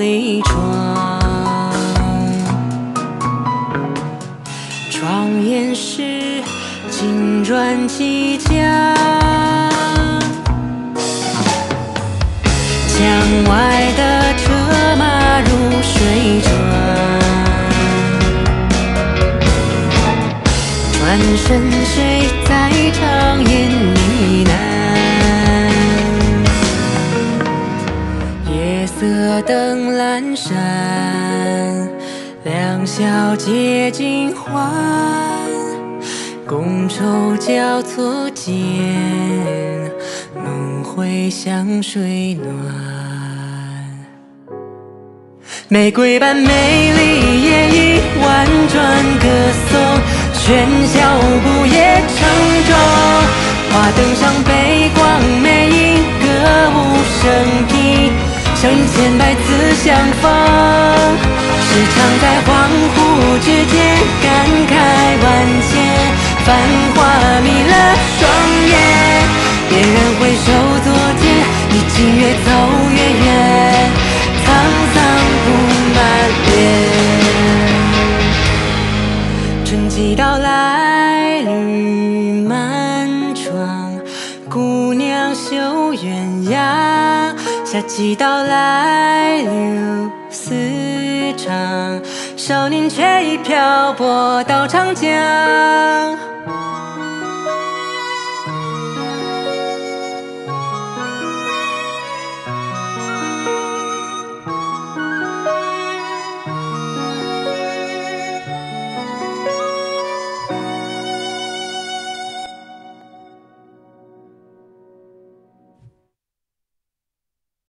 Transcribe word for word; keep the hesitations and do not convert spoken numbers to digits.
里窗。窗沿是金砖砌墙，墙外的车马如水转。转身谁在长夜呢喃？夜色灯阑珊，两小结金环，觥筹交错间，梦回香水暖。玫瑰般美丽夜已婉转歌颂，喧嚣不夜长昼。花灯上悲光魅影，歌舞升平，相映千百次相逢。时常在恍惚之间感慨万千，繁华迷了双眼。别人回首昨天，已经越走越远，沧桑布满脸。春季到来绿满窗，姑娘绣鸳鸯。夏季到来柳丝长，少年却已漂泊到长江。